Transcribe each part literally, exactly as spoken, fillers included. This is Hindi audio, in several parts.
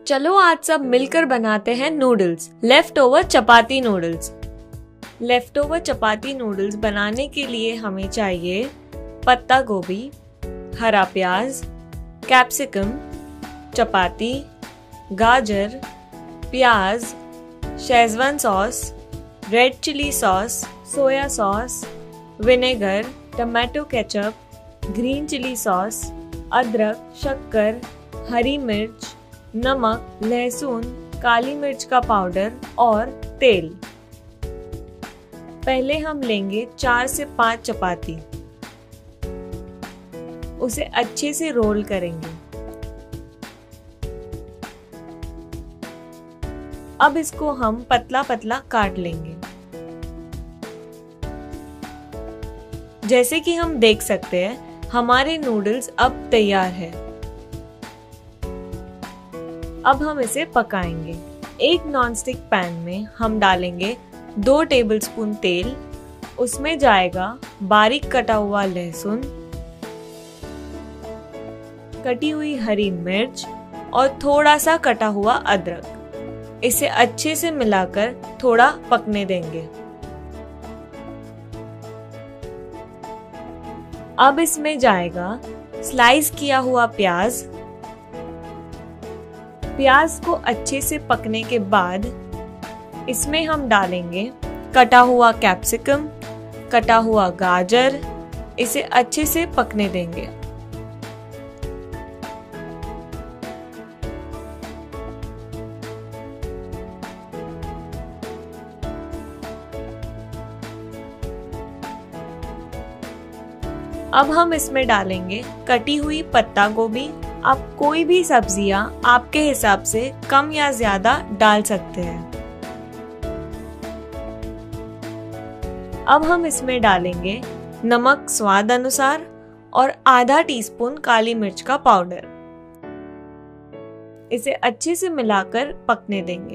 चलो आज सब मिलकर बनाते हैं noodles, leftover chapati noodles. Leftover chapati noodles बनाने के लिए हमें चाहिए पत्ता गोभी, हरा प्याज, कैप्सिकम, चपाती, गाजर, प्याज, Schezwan sauce, red chilli sauce, soya sauce, vinegar, tomato ketchup, green chilli sauce, अदरक, शक्कर, हरी मिर्च, नमक, लहसुन, काली मिर्च का पाउडर और तेल। पहले हम लेंगे चार से पांच चपाती, उसे अच्छे से रोल करेंगे। अब इसको हम पतला पतला काट लेंगे। जैसे कि हम देख सकते हैं हमारे नूडल्स अब तैयार है। अब हम इसे पकाएंगे। एक नॉनस्टिक पैन में हम डालेंगे दो टेबलस्पून तेल, उसमें जाएगा बारीक कटा हुआ लहसुन, कटी हुई हरी मिर्च और थोड़ा सा कटा हुआ अदरक। इसे अच्छे से मिलाकर थोड़ा पकने देंगे। अब इसमें जाएगा स्लाइस किया हुआ प्याज। प्याज को अच्छे से पकने के बाद इसमें हम डालेंगे कटा हुआ कैप्सिकम, कटा हुआ गाजर। इसे अच्छे से पकने देंगे। अब हम इसमें डालेंगे कटी हुई पत्ता गोभी। आप कोई भी सब्जियां आपके हिसाब से कम या ज्यादा डाल सकते हैं। अब हम इसमें डालेंगे नमक स्वाद अनुसार और आधा टीस्पून काली मिर्च का पाउडर। इसे अच्छे से मिलाकर पकने देंगे।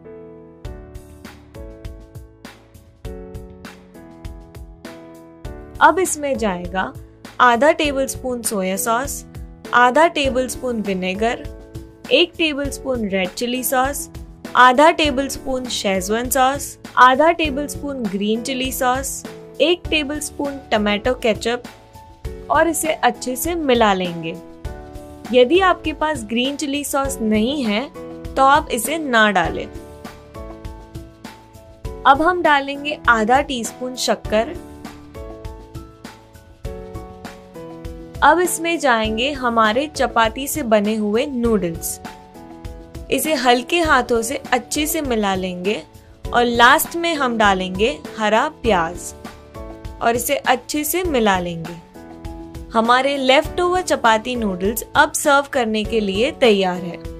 अब इसमें जाएगा आधा टेबलस्पून सोया सॉस, आधा टेबलस्पून विनेगर, एक टेबलस्पून रेड चिली सॉस, आधा टेबलस्पून शेजवान सॉस, आधा टेबलस्पून ग्रीन चिली सॉस, एक टेबलस्पून टमाटो केचप और इसे अच्छे से मिला लेंगे। यदि आपके पास ग्रीन चिली सॉस नहीं है तो आप इसे ना डालें। अब हम डालेंगे आधा टीस्पून शक्कर। अब इसमें जाएंगे हमारे चपाती से बने हुए नूडल्स। इसे हल्के हाथों से अच्छे से मिला लेंगे और लास्ट में हम डालेंगे हरा प्याज और इसे अच्छे से मिला लेंगे। हमारे लेफ्ट ओवर चपाती नूडल्स अब सर्व करने के लिए तैयार है।